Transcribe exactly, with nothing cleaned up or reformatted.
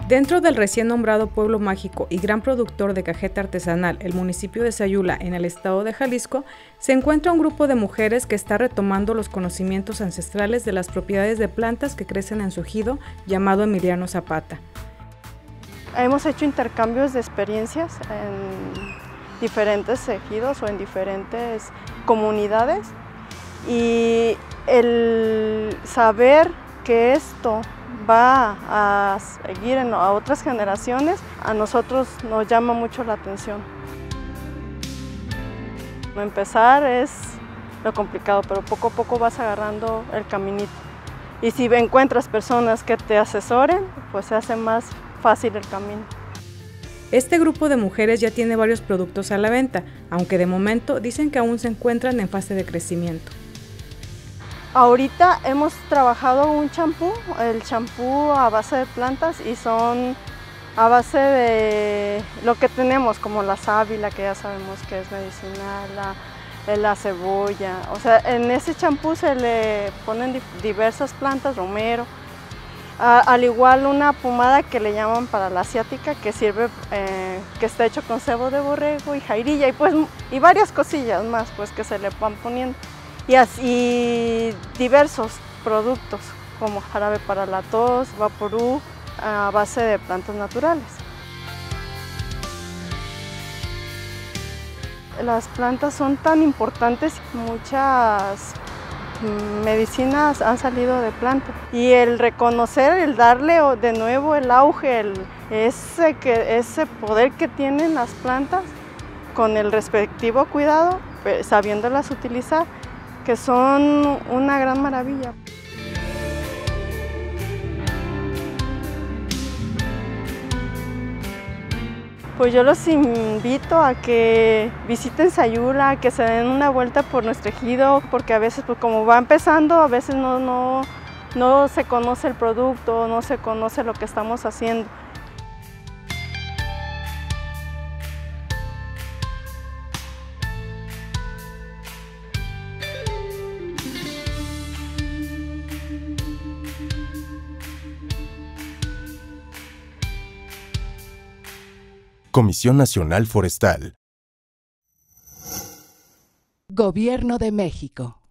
Dentro del recién nombrado pueblo mágico y gran productor de cajeta artesanal, el municipio de Sayula, en el estado de Jalisco, se encuentra un grupo de mujeres que está retomando los conocimientos ancestrales de las propiedades de plantas que crecen en su ejido, llamado Emiliano Zapata. Hemos hecho intercambios de experiencias en diferentes ejidos o en diferentes comunidades, y el saber que esto va a seguir en, a otras generaciones, a nosotros nos llama mucho la atención. Empezar es lo complicado, pero poco a poco vas agarrando el caminito. Y si encuentras personas que te asesoren, pues se hace más fácil el camino. Este grupo de mujeres ya tiene varios productos a la venta, aunque de momento dicen que aún se encuentran en fase de crecimiento. Ahorita hemos trabajado un champú, el champú a base de plantas, y son a base de lo que tenemos, como la sábila, que ya sabemos que es medicinal, la, la cebolla. O sea, en ese champú se le ponen diversas plantas, romero, a, al igual una pomada que le llaman para la asiática, que sirve, eh, que está hecho con cebo de borrego y jairilla, y, pues, y varias cosillas más pues, que se le van poniendo. Y así diversos productos como jarabe para la tos, vaporú, a base de plantas naturales. Las plantas son tan importantes, muchas medicinas han salido de plantas, y el reconocer, el darle de nuevo el auge, el, ese, que, ese poder que tienen las plantas con el respectivo cuidado, sabiéndolas utilizar, que son una gran maravilla. Pues yo los invito a que visiten Sayula, que se den una vuelta por nuestro ejido, porque a veces, pues como va empezando, a veces no, no, no se conoce el producto, no se conoce lo que estamos haciendo. Comisión Nacional Forestal. Gobierno de México.